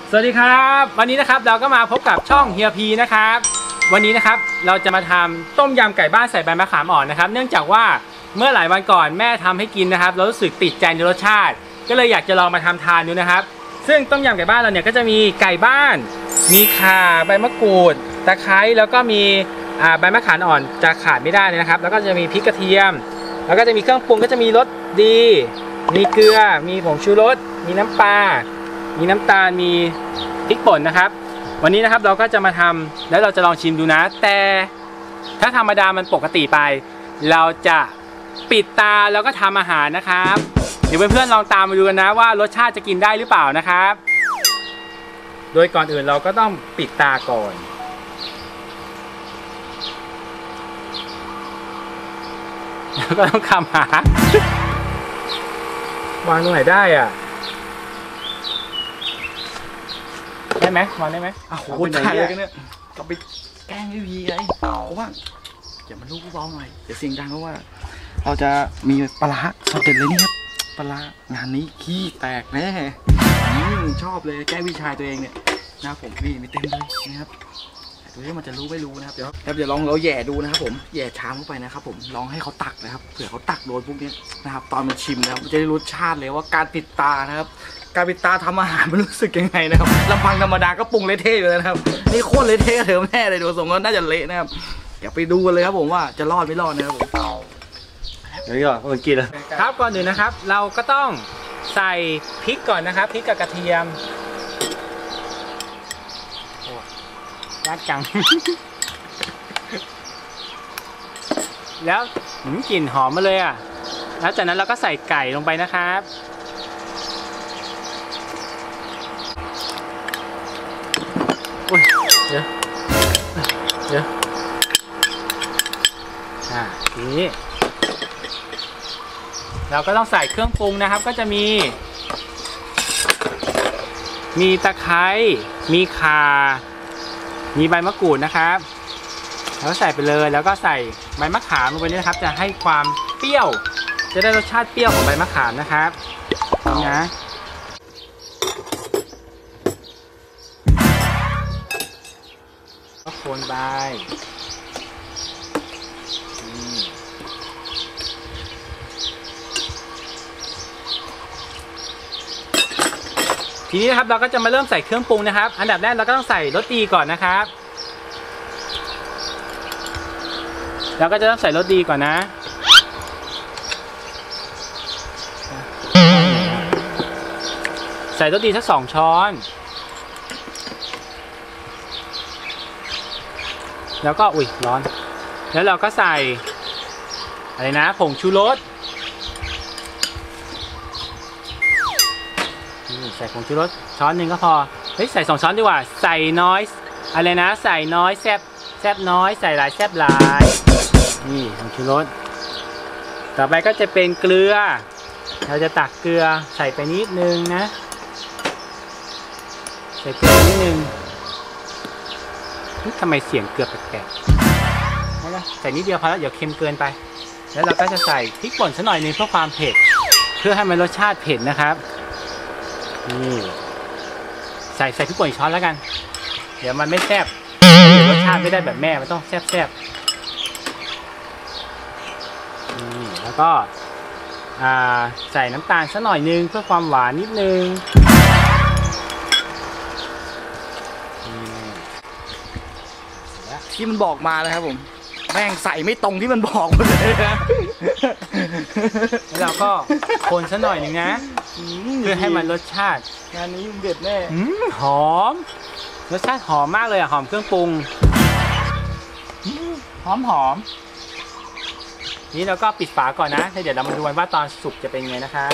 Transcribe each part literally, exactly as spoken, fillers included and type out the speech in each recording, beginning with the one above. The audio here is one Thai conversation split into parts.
สวัสดีครับวันนี้นะครับเราก็มาพบกับช่องเฮียพีนะครับวันนี้นะครับเราจะมาทำต้มยำไก่บ้านใส่ใบมะขามอ่อนนะครับเนื่องจากว่าเมื่อหลายวันก่อนแม่ทำให้กินนะครับเรารู้สึกติดใจในรสชาติก็เลยอยากจะลองมาทำทานดูนะครับซึ่งต้มยำไก่บ้านเราเนี่ยก็จะมีไก่บ้านมีข่าใบมะกรูดตะไคร้แล้วก็มีใบมะขามอ่อนจะขาดไม่ได้เลยนะครับแล้วก็จะมีพริกกระเทียมแล้วก็จะมีเครื่องปรุงก็จะมีรสดีมีเกลือมีผงชูรสมีน้ำปลามีน้ำตาลมีพริกป่นนะครับวันนี้นะครับเราก็จะมาทำแล้วเราจะลองชิมดูนะแต่ถ้าธรรมดามันปกติไปเราจะปิดตาแล้วก็ทำอาหารนะครับเดี๋ยวเพื่อนๆลองตามมาดูกันนะว่ารสชาติจะกินได้หรือเปล่านะครับโดยก่อนอื่นเราก็ต้องปิดตาก่อนแล้วก็ต้องคำหาวางตรงไหนได้อ่ะได้ไหมวางได้ไหมอ้าวโหตายเลยกันเนี่ยก็ไปแกล้งไม่มีไงเพราะว่าอย่ามาลูกเบาหน่อยอย่าเสียงดังเพราะว่าเราจะมีปลาร้าสดเด็ดเลยนี่ครับปลาร้างานนี้ขี้แตกแน่ชอบเลยแกล้งพี่ชายตัวเองเนี่ยนะผมพี่มีเต็มเลยนะครับดูที่มันจะรู้ไม่รู้นะครับเดี๋ยวเดี๋ยวลองเราแย่ดูนะครับผมแย่ชามเข้าไปนะครับผมลองให้เขาตักนะครับเผื่อเขาตักโดนพวกนี้นะครับตอนมันชิมนะครับมันจะได้รสชาติเลยว่าการปิดตานะครับการปิดตาทำอาหารมันรู้สึกยังไงนะครับลำพังธรรมดาก็ปรุงเละเทะอยู่แล้วนะครับนี่โคตรเละเทะเถอะแน่เลยดูทรงก็น่าจะเละนะครับเดี๋ยวไปดูกันเลยครับผมว่าจะรอดไม่รอดนะครับผมเดี๋ยวก่อนคนกินแล้วครับก่อนอื่นนะครับเราก็ต้องใส่พริกก่อนนะครับพริกกับกระเทียมยากจัง แล้วกลิ่นหอมมาเลยอ่ะแล้วจากนั้นเราก็ใส่ไก่ลงไปนะครับอุ้ยเดี๋ยวเดี๋ยวอ่าทีนี้เราก็ต้องใส่เครื่องปรุงนะครับก็จะมีมีตะไคร้มีข่ามีใบมะกรูดนะครับแล้วใส่ไปเลยแล้วก็ใส่ใบมะขามลงไปนี่นะครับจะให้ความเปรี้ยวจะได้รสชาติเปรี้ยวของใบมะขามนะครับนี่นะก็โคนใบทีนี้นะครับเราก็จะมาเริ่มใส่เครื่องปรุงนะครับอันดับแรกเราก็ต้องใส่รสดีก่อนนะครับเราก็จะต้องใส่รสดีก่อนนะใส่รสดีสักสองช้อนแล้วก็อุ้ยร้อนแล้วเราก็ใส่อะไรนะผงชูรสใส่ผงชูรสช้อนหนึ่งก็พอเฮ้ยใส่สองช้อนดีกว่าใส่น้อยอะไรนะใส่น้อยแซ่บแซ่บน้อยใส่หลายแซ่บหลายนี่ผงชูรสต่อไปก็จะเป็นเกลือเราจะตักเกลือใส่ไปนิดนึงนะใส่เกลือนิดนึงทำไมเสียงเกลือแปลกๆนั่นแหละใส่นิดเดียวพอแล้วเดี๋ยวเค็มเกินไปแล้วเราก็จะใส่พริกป่นสักหน่อยนึงเพื่อความเผ็ดเพื่อให้มันรสชาติเผ็ดนะครับนี่ใส่ใส่พริกป่นช้อนแล้วกันเดี๋ยวมันไม่แซ่บเดี๋ยวรสชาติไม่ได้แบบแม่มันต้องแซ่บแซ่บนี่แล้วก็ใส่น้ำตาลสักหน่อยนึงเพื่อความหวานนิดนึงที่มันบอกมาเลยครับผมแม่งใส่ไม่ตรงที่มันบอกเลยนะแล้วเราก็คนสักหน่อยหนึ่งนะเพื่อให้มันรสชาติงานนี้เด็ดแน่หอมรสชาติหอมมากเลยอะหอมเครื่องปรุงหอมหอมนี้เราก็ปิดฝาก่อนนะเดี๋ยวเรามาดูกันว่าตอนสุกจะเป็นไงนะครับ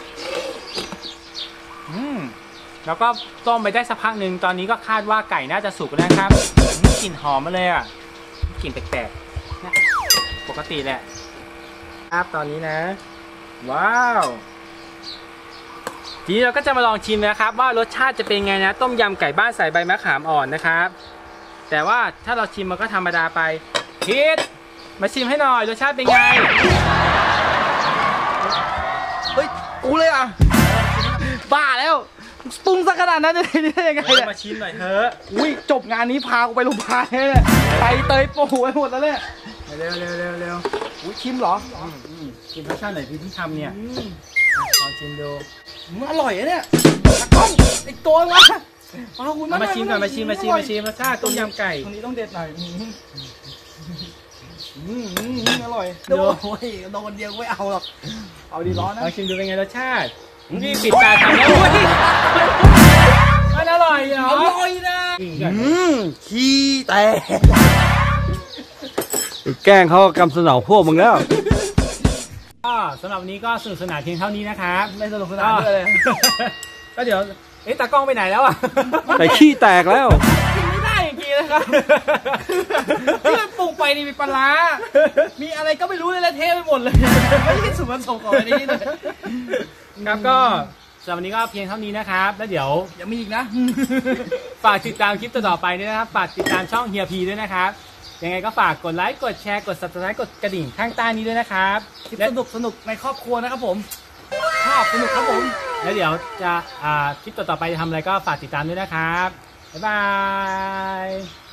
อืมแล้วก็ต้มไปได้สักพักหนึ่งตอนนี้ก็คาดว่าไก่น่าจะสุกแล้วนะครับกลิ่นหอมมาเลยอ่ะกลิ่นแปลกๆนะปกติแหละครับตอนนี้นะว้าวทีนี้เราก็จะมาลองชิมนะครับว่ารสชาติจะเป็นไงนะต้มยำไก่บ้านใส่ใบมะขามอ่อนนะครับแต่ว่าถ้าเราชิมมันก็ธรรมดาไปคิดมาชิมให้หน่อยรสชาติเป็นไงเฮ้ยกูเลยอ่ะบ้าแล้วตุ้งซะขนาดนั้นจะได้ยังไงเนี่ยมาชิมหน่อยเถอะอุ้ยจบงานนี้พากูไปโรงพยาบาลเนี่ยไปเตยปูไปหมดแล้วเนี่ยเร็วเร็วเร็วเร็วอุ้ยชิมเหรอชิมรสชาติไหนพี่ที่ทำเนี่ยลองชิมดูมันอร่อยอะเนี่ยตะกล้องอีกตัววะมาคุณมาชิมก่อนมาชิมมาชิมมาชิมรสชาติต้มยำไก่ตรงนี้ต้องเด็ดหน่อยอืมอืมอืมอร่อยดูโอ้ยโดนเดียวไม่เอาหรอกเอาดีร้อนนะลองชิมดูเป็นไงรสชาตินี่ปิดตาทำแล้วมันอร่อยเหรออร่อยนะอืมขี้แตกแกล้งเขากำสนองพวกมึงแล้วก็สำหรับวันนี้ก็สนุกสนานเพียงเท่านี้นะครับไม่สนุกสนานด้วยเลยก็เดี๋ยวเอ๊ะตากล้องไปไหนแล้วอ่ะแต่ขี้แตกแล้วกินไม่ได้จริงๆนะครับที่มันปรุงไปนี่มีปลาร้ามีอะไรก็ไม่รู้เลยละเทไปหมดเลยไม่ใช่ส่วนผสมของอันนี้เลยครับก็สำหรับวันนี้ก็เพียงเท่านี้นะครับแล้วเดี๋ยวยังมีอีกนะฝากติดตามคลิปต่อๆไปด้วยนะครับฝากติดตามช่องเฮียพีด้วยนะครับยังไงก็ฝากกดไลค์กดแชร์กด ซับสไครบ์ กดกระดิ่งข้างใต้นี้ด้วยนะครับคลิปสนุกสนุกในครอบครัวนะครับผมชอบสนุกครับผมแล้วเดี๋ยวจะอ่าคลิปต่อๆไปจะทำอะไรก็ฝากติดตามด้วยนะครับบ๊ายบาย